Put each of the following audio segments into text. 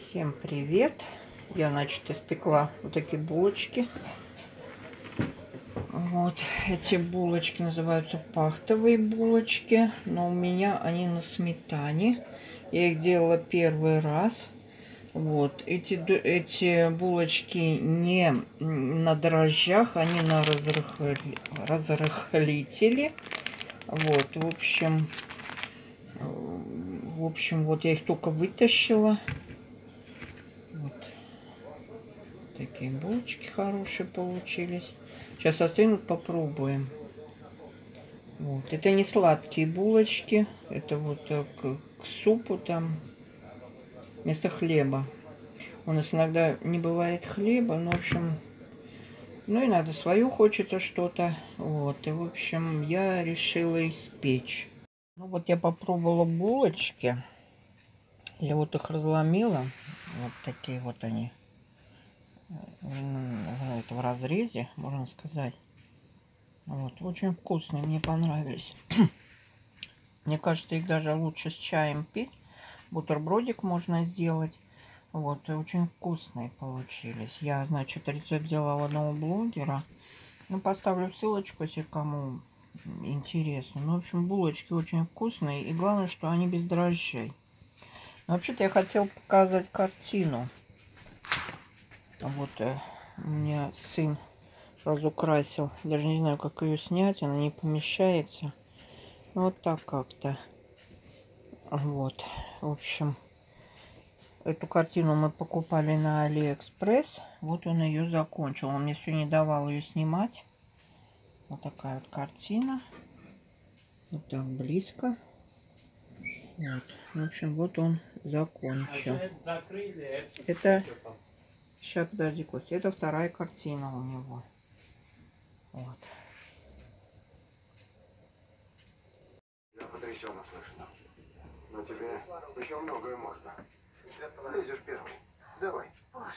Всем привет! Я, значит, испекла вот такие булочки. Вот эти булочки называются пахтовые булочки, но у меня они на сметане. Я их делала первый раз. Вот эти булочки не на дрожжах, они на разрыхлителе. Вот, в общем, вот я их только вытащила. Вот. Такие булочки хорошие получились. Сейчас остынут, попробуем. Вот. Это не сладкие булочки. Это вот к супу там вместо хлеба. У нас иногда не бывает хлеба, но, в общем, ну, иногда свою хочется что-то. Вот. И, в общем, я решила испечь. Ну, вот я попробовала булочки. Я вот их разломила. Вот такие вот они. Это в разрезе, можно сказать. Вот, очень вкусные, мне понравились. Мне кажется, их даже лучше с чаем пить. Бутербродик можно сделать. Вот, и очень вкусные получились. Я, значит, рецепт взяла у одного блогера. Ну, поставлю ссылочку, если кому интересно. Ну, в общем, булочки очень вкусные. И главное, что они без дрожжей. Вообще-то я хотела показать картину. Вот у меня сын разукрасил. Даже не знаю, как ее снять. Она не помещается. Вот так как-то. Вот. В общем, эту картину мы покупали на Алиэкспресс. Вот он ее закончил. Он мне все не давал ее снимать. Вот такая вот картина. Вот так близко. Вот. В общем, вот он закончил. Это... Сейчас, подожди, Костя. Это вторая картина у него. Вот. Я потрясен услышанным. Но тебе еще многое можно. Лезешь первый. Давай. Боже.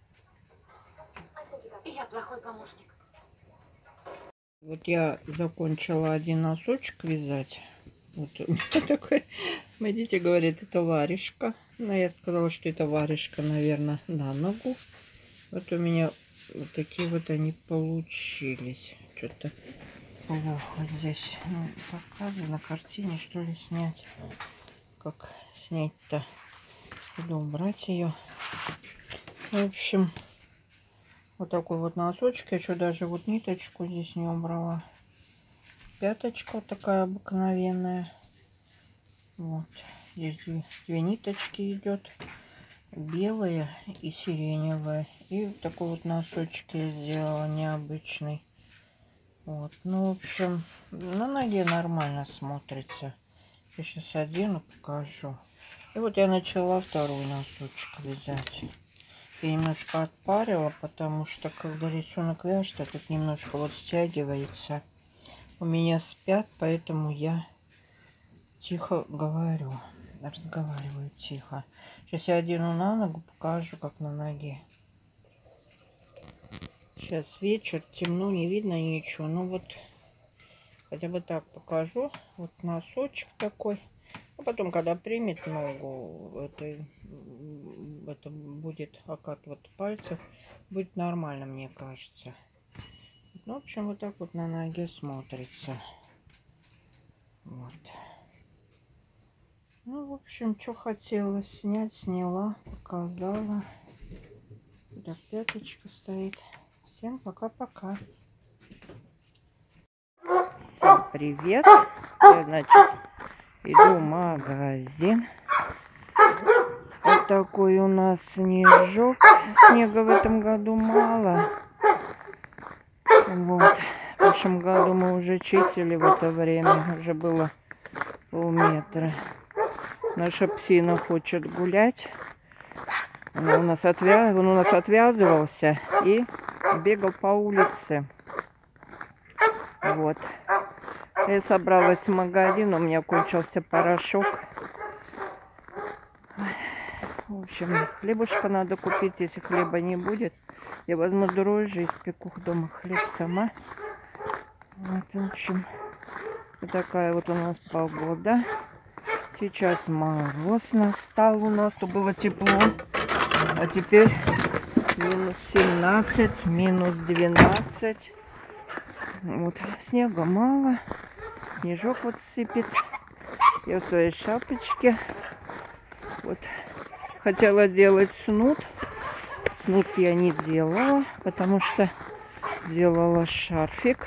Я плохой помощник. Вот я закончила один носочек вязать. Вот у меня такой, мои дети говорят, это варежка. Но я сказала, что это варежка, наверное, на ногу. Вот у меня вот такие вот они получились. Что-то плохо здесь. Ну, показываю на картине, что ли, снять. Как снять-то? Или убрать ее. В общем, вот такой вот носочек. Я еще даже вот ниточку здесь не убрала. Пяточка вот такая обыкновенная. Вот. Здесь две ниточки идет. Белая и сиреневая. И вот такой вот носочек я сделала необычный. Вот. Ну, в общем, на ноге нормально смотрится. Я сейчас одену, покажу. И вот я начала второй носочек вязать. Я немножко отпарила, потому что когда рисунок вяжется, тут немножко вот стягивается. У меня спят, поэтому я тихо говорю. Разговариваю тихо. Сейчас я одену на ногу, покажу, как на ноге. Сейчас вечер, темно, не видно ничего. Ну вот, хотя бы так покажу. Вот носочек такой. А потом, когда примет ногу, это будет окатывать пальцев. Будет нормально, мне кажется. Ну, в общем, вот так вот на ноге смотрится. Вот. Ну, в общем, что хотела снять, сняла, показала. Да, пяточка стоит. Всем пока-пока. Всем привет. Я, значит, иду в магазин. Вот такой у нас снежок. Снега в этом году мало. Вот. В прошлом году мы уже чистили в это время. Уже было полметра. Наша псина хочет гулять. Он у нас отвязывался и бегал по улице. Вот. Я собралась в магазин. У меня кончился порошок. В общем, хлебушка надо купить. Если хлеба не будет, я возьму дрожжи и испеку дома хлеб сама. Вот, в общем, вот такая вот у нас погода. Сейчас мороз настал у нас. То было тепло. А теперь минус 17, минус 12. Вот, снега мало. Снежок вот сыпет. Я в своей шапочке. Вот. Хотела делать снуд. Снуд я не делала, потому что сделала шарфик.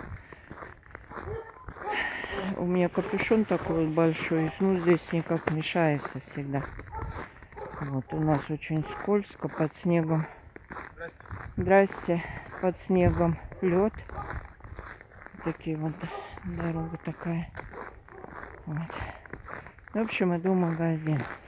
У меня капюшон такой вот большой. Снуд здесь никак мешается всегда. Вот, у нас очень скользко под снегом. Здрасте. Под снегом лед. Такие вот, дорога такая. Вот. В общем, иду в магазин.